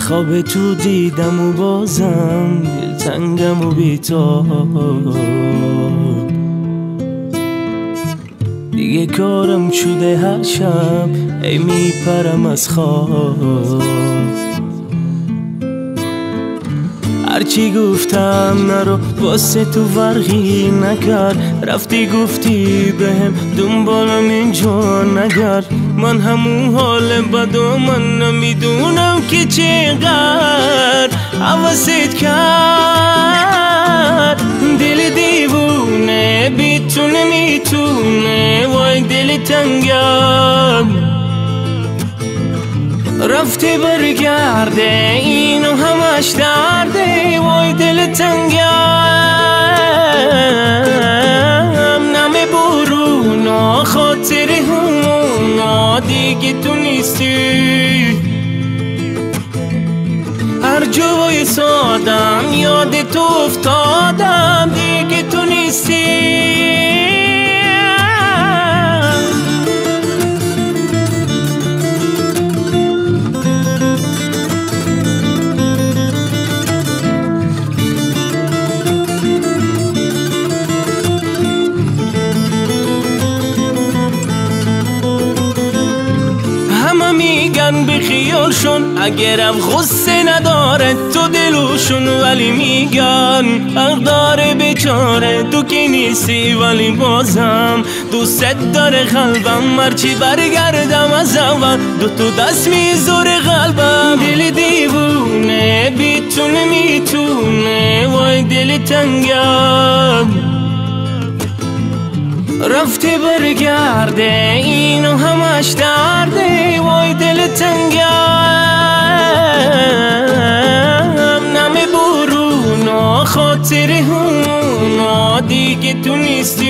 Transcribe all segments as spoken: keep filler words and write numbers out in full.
خواب تو دیدم و بازم دلتنگم و بی‌تاب. دیگه کارم شده هر شب ای میپرم از خواب. هرچی گفتم نرو واسه تو فرقی نکرد، رفتی گفتی بهم دنبالم اینجا نگرد. من همون حال بد و من نمیدونم که چقدر حواست کرد. دل دیوونه بیتونه میتونه وای دل تنگم، رفته برگرده اینو همش درده وای دل تنگم. نمه برونا خاطر همونا دیگه تو نیستی. هر جای سادم یاد تو افتادم دیگه تو نیستی. میگن بخیال شن اگرم غصه نداره تو دلوشون، ولی میگن حق داره بیچاره تو که نیستی. ولی بازم دوست داره قلبم، هرچی برگردم از اول دو تو دست میذاره قلبم. دل دیوونه بیتونه میتونه وای دل تنگم، رفته برگرده اینو همش درده وای دل تنگم. نمه برونا خاطر همونا دیگه تو نیستی.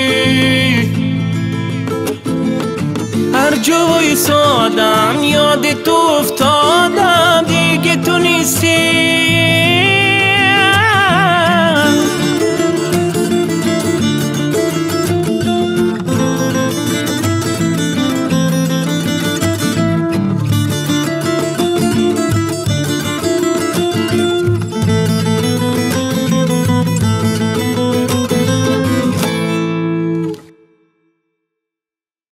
هر جای سادم یاد تو افتادم دیگه تو نیستی.